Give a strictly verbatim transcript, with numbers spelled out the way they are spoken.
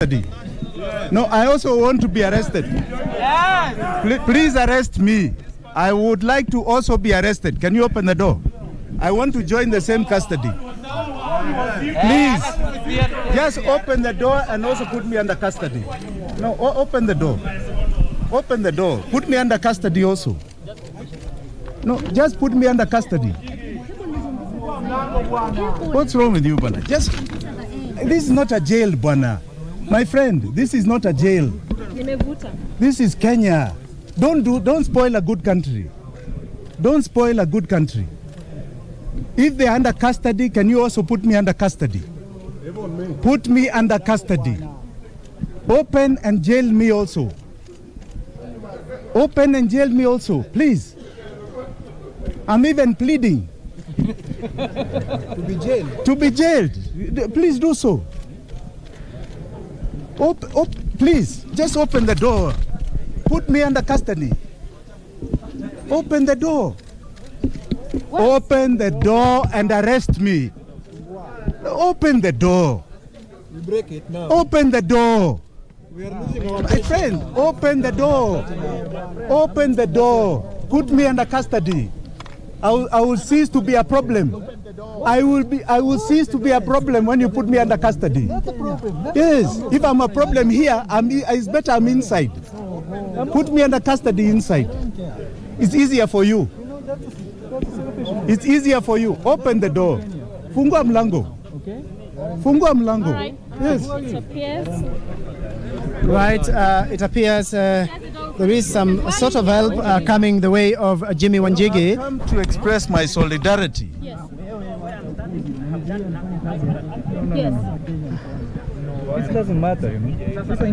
custody. No, I also want to be arrested. Yes. Please arrest me. I would like to also be arrested. Can you open the door? I want to join the same custody. Please, just open the door and also put me under custody. No, open the door. Open the door. Put me under custody also. No, just put me under custody. What's wrong with you, Bwana? Just, this is not a jail, Bwana. My friend, this is not a jail. This is Kenya. Don't do, don't spoil a good country. Don't spoil a good country. If they're under custody, can you also put me under custody? Put me under custody. Open and jail me also. Open and jail me also, please. I'm even pleading. To be jailed. To be jailed. Please do so. Op, op, please, just open the door. Put me under custody. Open the door. What? Open the door and arrest me. Open the door. You break it now. Open the door. We are losing our My friend, open the door. Open the door. Put me under custody. I will, I will cease to be a problem. I will be. I will cease to be a problem when you put me under custody. That's a problem. That's Yes. a problem. If I'm a problem here, I'm, it's better I'm inside. Put me under custody inside. It's easier for you. It's easier for you. Open the door. Fungua mlango. Okay. Fungua mlango. Right. Yes. It appears. Right, uh, it appears uh, there is some sort of help uh, coming the way of uh, Jimi Wanjigi. I've come to express my solidarity. Yes. Yes. This doesn't matter, you know.